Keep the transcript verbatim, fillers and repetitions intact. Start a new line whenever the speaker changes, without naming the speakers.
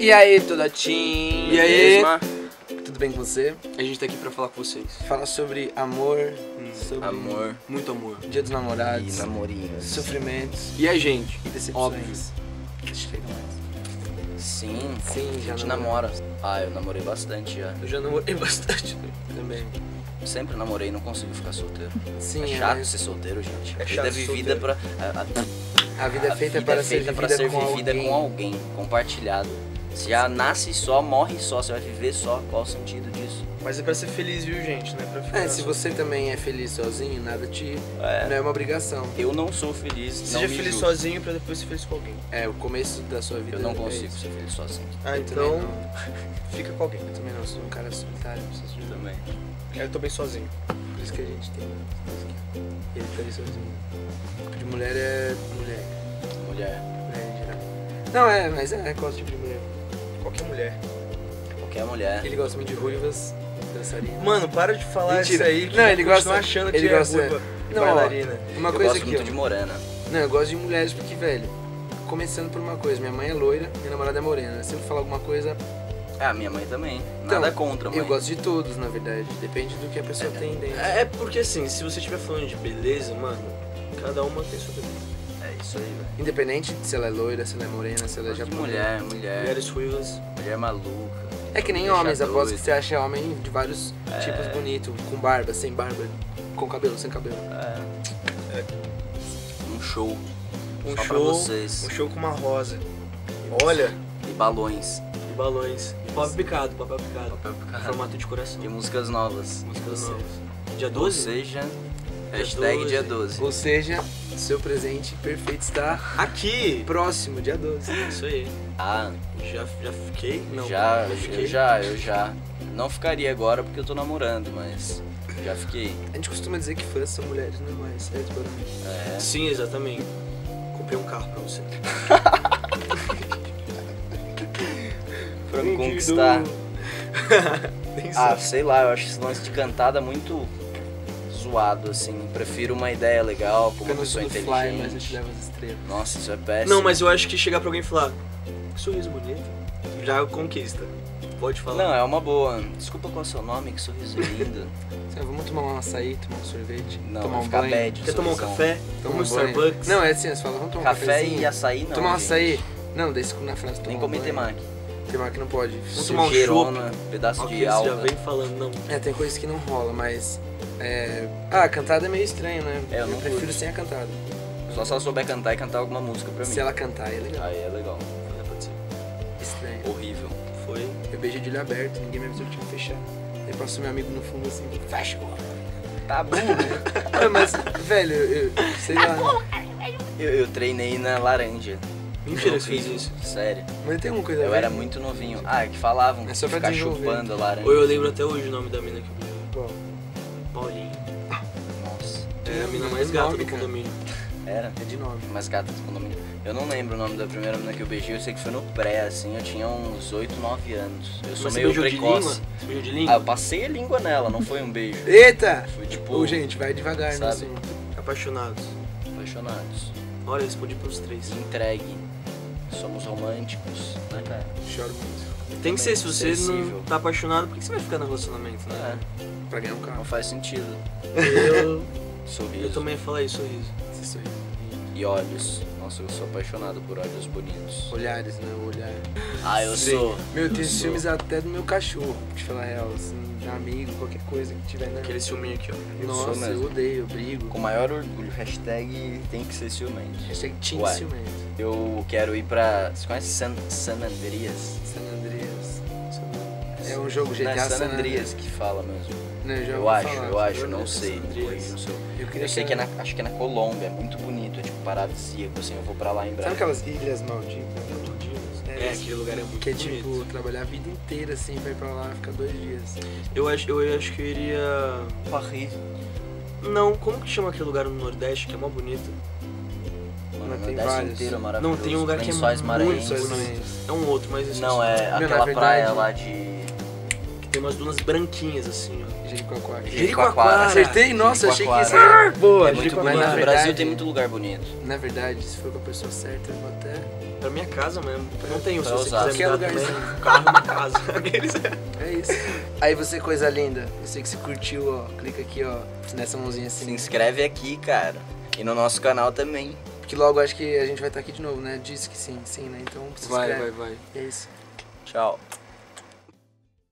E aí, Todatim?
E aí?
Tudo bem com você?
A gente tá aqui pra falar com vocês.
Falar sobre amor, hum, sobre
amor,
muito amor,
Dia dos Namorados,
e namorinhos,
sofrimentos
e a gente,
e decepções.
óbvio.
Chega mais.
Sim,
Sim, já
a gente
namorou.
namora. Ah, eu namorei bastante já.
Eu já namorei bastante também.
Sempre namorei, não consigo ficar solteiro.
Sim,
É chato
é.
ser solteiro, gente. A
É
vida
chato
é vivida
solteiro.
pra. A, a,
A vida é feita
a vida
para
é feita
ser
pra
vivida
ser
com
vivida
alguém.
com alguém, compartilhado. Você já nasce só, morre só, você vai viver só. Qual o sentido disso?
Mas é pra ser feliz, viu, gente? Não é pra ficar
É, se
só-
você também é feliz sozinho, nada te...
É.
Não é uma obrigação.
Eu não sou feliz. não
Seja
me
feliz
julgue.
sozinho pra depois ser feliz com alguém.
É, o começo da sua vida
Eu não
é
consigo
isso.
ser feliz sozinho.
Ah,
Eu
então
também não.
fica com alguém.
Eu também não, sou um cara solitário, preciso de ajuda.
Também.
Eu tô bem sozinho.
Por isso que a gente tem ele tá ali sozinho. De mulher é mulher.
Mulher.
Mulher em geral. Não, é, mas é, qual tipo de mulher?
Qualquer mulher.
Qualquer mulher.
Ele gosta muito de ruivas, dançarinas.
Mano, para de falar
Mentira.
isso aí. Que
Não, ele
eu
gosta-
continuo achando que
ele
é
gosta-
ruiva
Não, ó,
bailarina.
Uma
Eu
coisa
gosto
aqui,
muito
ó.
de morena.
Não, eu gosto de mulheres porque, velho, começando por uma coisa, minha mãe é loira, minha namorada é morena. Se eu falar alguma coisa,
Ah, minha mãe também.
Então,
Nada contra, mãe.
eu gosto de todos, na verdade. Depende do que a pessoa tem dentro.
É é porque assim, se você estiver falando de beleza, mano, cada uma tem sua beleza.
É isso aí, velho.
Independente de se ela é loira, se ela é morena, se ela é
Gosto de
japonesa.
mulher, mulher,
Mulheres ruivas.
mulher maluca.
É que nem
Deixa
homens,
doido.
aposto que você acha homem de vários
É.
tipos bonitos, com barba, sem barba, com cabelo, sem cabelo.
É. Um show.
Um
Só pra
show,
vocês.
um show com uma rosa. Olha,
E balões.
e balões. E papel picado, papel picado.
Papel picado.
Formato de coração.
E músicas novas.
Músicas novas. Dia
Ou
doze?
seja, hashtag
doze.
dia doze.
Ou seja, seu presente perfeito está
Aqui!
próximo, dia doze.
Isso aí.
Ah,
Já, já fiquei? Não.
já,
já
eu
fiquei.
já, eu já. Não ficaria agora porque eu tô namorando, mas já fiquei.
A gente costuma dizer que fãs são mulheres normais, certo, Barão?
É.
Sim, exatamente. Comprei um carro pra você.
Pra
Vendido.
conquistar.
Nem
Ah,
sabe.
sei lá, eu acho esse lance de cantada muito zoado, assim. Prefiro uma ideia legal com
Fica
uma
no
pessoa
do Fly,
inteligente.
mas eu te levo as estrelas.
Nossa, isso é péssimo.
Não, mas eu acho que chegar pra alguém e falar que sorriso bonito, já conquista. Pode falar.
Não, é uma boa. Desculpa qual é o seu nome, que sorriso lindo.
Sabe, vamos tomar um açaí, tomar um sorvete,
Não,
tomar
vai
um
ficar
banho.
bad.
Quer tomar um
sorrisão.
café?
Tomar
Vamos
um
no
banho.
Starbucks?
Não, é assim, você fala, vamos tomar um
Café
cafezinho.
e açaí não.
Tomar um
gente.
açaí. Não, daí na frase tomar
Nem
um
comer
banho.
temaki.
Temaki não pode.
Vamos tomar um
Sujeirona, pedaço
Ok,
de
você já
alga.
vem falando, não.
É, tem coisas que não rola, mas... É... Ah, a cantada é meio estranho, né?
É, eu não
prefiro
curto.
sem a cantada.
Só se ela souber cantar e cantar alguma música pra mim.
Se ela cantar, é legal.
Aí é legal.
Pode ser.
Estranho.
Horrível.
Foi.
Eu beijei de olho aberto, ninguém me avisou que tinha que fechar. Aí passou meu amigo no fundo assim, fecha o olho.
Tá bom.
Ah, mas, velho, eu, sei lá.
eu, eu treinei na laranja.
Mentira
Eu
que você fez
fiz
isso.
Sério.
Mas tem uma coisa
Eu
velho.
era muito novinho. Ah, é que falavam
É
que
só pra
ficar
desenvolver.
chupando a laranja.
Ou eu lembro até hoje o nome da mina que eu beijei.
Bom,
Paulinha.
Nossa.
É a mina
Não,
mais
é
gata
nome,
do
cara.
condomínio.
Era.
é de nome.
Mais gata do condomínio. Eu não lembro o nome da primeira menina que eu beijei. Eu sei que foi no pré, assim. Eu tinha uns oito, nove anos. Eu sou
Mas você
meio
beijou de língua?
precoce.
Você beijou de
Ah,
língua?
eu passei a língua nela, não foi um beijo.
Eita!
Foi tipo.
Ô, gente, vai devagar no
sabe?
assunto.
Apaixonados.
Apaixonados.
Olha, eu respondi pros três.
Entregue. Somos românticos, né, cara?
Choro muito.
Tem que ser, se você
Sensível.
não tá apaixonado, por que você vai ficar no relacionamento, né?
É,
Pra ganhar um
não
carro.
faz sentido.
Eu,
Sorriso.
eu também falei sorriso.
Isso aí.
E olhos. Nossa, eu sou apaixonado por olhos bonitos.
Olhares, né? O olhar.
Ah, eu
Sim.
sou.
Meu, eu tenho
Eu sou.
ciúmes até do meu cachorro, pra te falar a real. Assim, de amigo, qualquer coisa que tiver na.
Aquele ciúminho aqui, ó.
Eu sou
Nossa, eu
mesmo.
odeio, eu brigo.
Com maior orgulho. Hashtag tem que ser ciumento.
Hashtag Team
Ué.
ciumento.
Eu quero ir pra. Você conhece San, San Andreas?
San Andreas. É um jogo G
Não,
T
é
A
San Andreas que fala mesmo.
Não, eu já
Eu
ouvi
acho,
falar,
eu acho,
San
não
Andreas.
sei.
San Andreas.
corrija o seu.
Eu, queria
Eu sei que é na, acho que é na Colômbia, é muito bonito, é tipo paradisíaco, assim, eu vou pra lá em
Sabe
breve.
aquelas ilhas malditas?
É, aquele lugar é muito
Que é
bonito.
tipo, trabalhar a vida inteira assim, pra ir pra lá, ficar dois dias.
Eu acho, eu acho que eu iria...
Paris.
Não, como que chama aquele lugar no Nordeste que é mó bonito?
Mano,
Mas
o
tem
Nordeste
vários.
inteiro é maravilhoso.
Não, tem um lugar que é
Lençóis
muito
maranhenses.
Lençóis
bonito.
maranhenses.
É um outro, mas... eu
Não,
esqueci.
é
Meu,
aquela
na
praia
verdade-
lá de...
Que
Tem umas dunas branquinhas assim, ó.
Jericoacoara.
Jericoacoara.
Acertei? Nossa, achei que isso
Jericoacoara.
era boa.
É muito
Mas
bonito.
na
No
verdade,
Brasil tem muito lugar bonito.
Na verdade, se for com a pessoa certa, eu vou até...
Pra minha casa mesmo. Não tenho, se
Pra
você
usar.
quiser me dar
Qualquer
também.
lugarzinho.
Um carro, uma casa. Aqueles...
É isso. Aí você, coisa linda, eu sei que você curtiu, ó. Clica aqui, ó, nessa mãozinha
Se
assim.
inscreve aqui, cara. E no nosso canal também.
Porque logo acho que a gente vai estar aqui de novo, né? Disse que sim, sim, né? Então se
Vai,
inscreve.
vai, vai.
É isso.
Tchau.